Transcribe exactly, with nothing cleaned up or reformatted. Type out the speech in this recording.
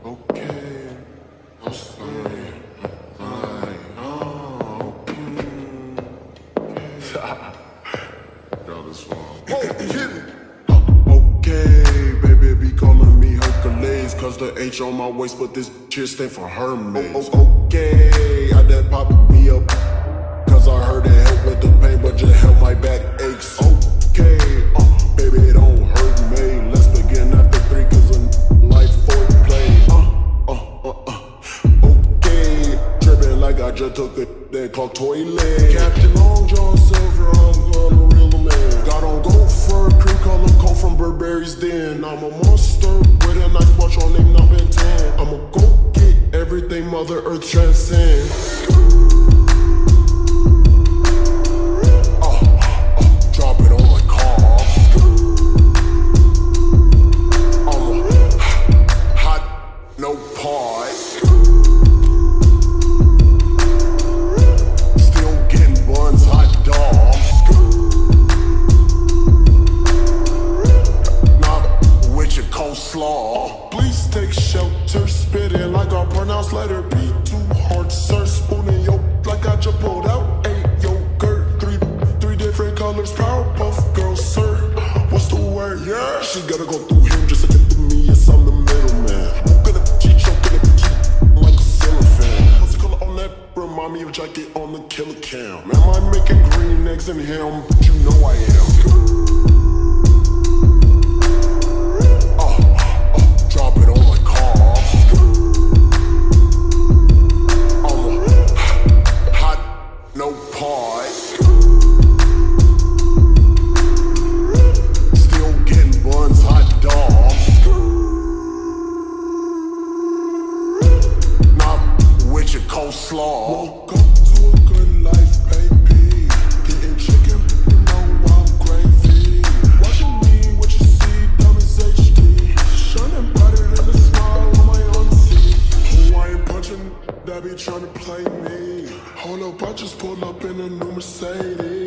Okay, I'm sorry. Sorry. Oh, okay. Got this wrong. Oh, kitty. Okay, baby, be calling me Hercules, cause the H on my waist, but this shit stand for Hermes. Oh, okay, I done pop me up, cause I heard it help with the pain, but just help my back aches. Okay, uh, baby, don't hurt me. Let's begin after three, cause a life foreplay. Uh, uh, uh, uh. Okay, drippin like I just took a then clogged toilet. Captain Long John Silver, I'm gonna reel them in. Got on gold fur, cream color coat from Burberry's den. I'm a monster with a nice watch on name number ten. I'ma go get everything Mother Earth transcends. Coleslaw. Please take shelter, spitting like I pronounce letter B. Too hard, sir. Spooning yo like I just pulled out eight yogurt. Three, three different colors. Powerpuff Girl, sir. What's the word? Yeah, she gotta go through him just to get to me. Yes, I'm the middleman. Who gonna cheat, choking it, cheat like a cellophane? What's the color on that? Remind me of jacket on the killer cam. Am I making green eggs in him? But you know I am. Coleslaw. Woke up to a good life, baby. Getting chicken, you know I'm gravy. Watching me, what you see, dumb as H D. Shining brighter than a smile on my auntie. Hawaiian punching, that be trying to play me. Hold up, I just pulled up in a new Mercedes.